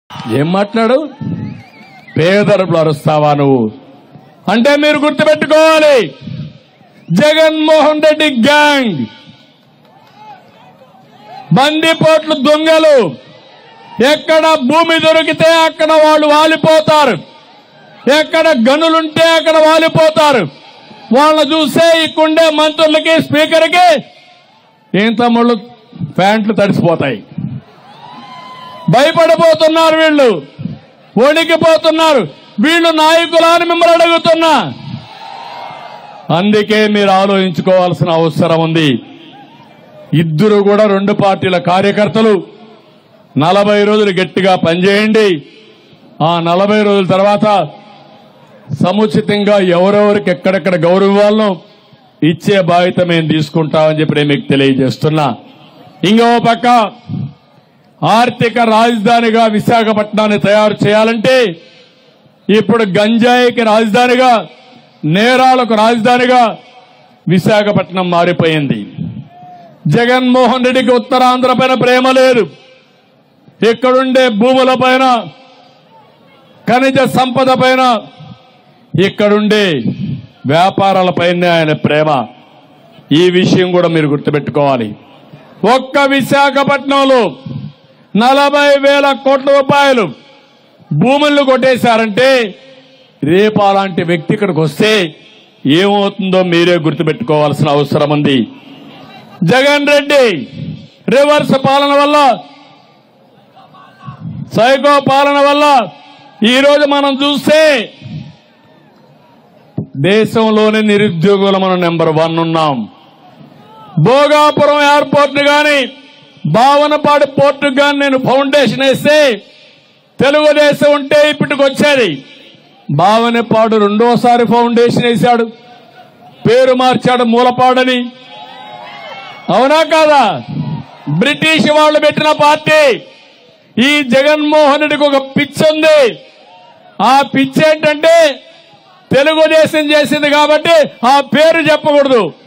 ఏం మాట్లాడు? పేదరులు అరుస్తావా నువ్వు అంటే మీరు గుర్తుపెట్టుకోవాలి, జగన్మోహన్ రెడ్డి గ్యాంగ్ బందిపోట్లు దొంగలు ఎక్కడ భూమి దొరికితే అక్కడ వాళ్ళు వాలిపోతారు, ఎక్కడ గనులుంటే అక్కడ వాలిపోతారు. వాళ్ళని చూస్తే ఇక్కడే మంత్రులకి స్పీకర్కి ఏం తమ్ముళ్ళు ప్యాంట్లు తడిసిపోతాయి. భయపడిపోతున్నారు, వీళ్ళు వణికిపోతున్నారు. వీళ్ళు నాయకులని మిమ్మల్ని అడుగుతున్నా. అందుకే మీరు ఆలోచించుకోవాల్సిన అవసరం ఉంది. ఇద్దరు కూడా రెండు పార్టీల కార్యకర్తలు 40 రోజులు గట్టిగా పనిచేయండి. ఆ 40 రోజుల తర్వాత సముచితంగా ఎవరెవరికి ఎక్కడెక్కడ గౌరవం ఇవ్వాలనో ఇచ్చే బాధ్యత మేము తీసుకుంటామని చెప్పి నేను మీకు తెలియజేస్తున్నా. ఇంకో పక్క ఆర్థిక రాజధానిగా విశాఖపట్నాన్ని తయారు చేయాలంటే ఇప్పుడు గంజాయికి రాజధానిగా, నేరాలకు రాజధానిగా విశాఖపట్నం మారిపోయింది. జగన్మోహన్ రెడ్డికి ఉత్తరాంధ్ర పైన ప్రేమ లేదు. ఇక్కడుండే భూముల పైన, ఖనిజ సంపద పైన, ఇక్కడుండే వ్యాపారాలపైనే ఆయన ప్రేమ. ఈ విషయం కూడా మీరు గుర్తుపెట్టుకోవాలి. ఒక్క విశాఖపట్నంలో 40,000 కోట్ల రూపాయలు భూములను కొట్టేశారంటే రేపు అలాంటి వ్యక్తి ఇక్కడికి వస్తే ఏమవుతుందో మీరే గుర్తుపెట్టుకోవాల్సిన అవసరం ఉంది. జగన్ రెడ్డి రివర్స్ పాలన వల్ల, సైకో పాలన వల్ల ఈరోజు మనం చూస్తే దేశంలోని నిరుద్యోగులు మనం నెంబర్ 1 ఉన్నాం. భోగాపురం ఎయిర్పోర్ట్ గాని, భావనపాడు పోర్టు గాని నేను ఫౌండేషన్ వేస్తే తెలుగుదేశం ఉంటే ఇప్పటికి వచ్చేది. భావనపాడు రెండోసారి ఫౌండేషన్ వేశాడు, పేరు మార్చాడు మూలపాడని. అవునా కాదా? బ్రిటిష్ వాళ్ళు పెట్టిన పార్టీ. ఈ జగన్మోహన్ రెడ్డికి ఒక పిచ్చి ఉంది. ఆ పిచ్చి ఏంటంటే తెలుగుదేశం చేసింది కాబట్టి ఆ పేరు చెప్పకూడదు.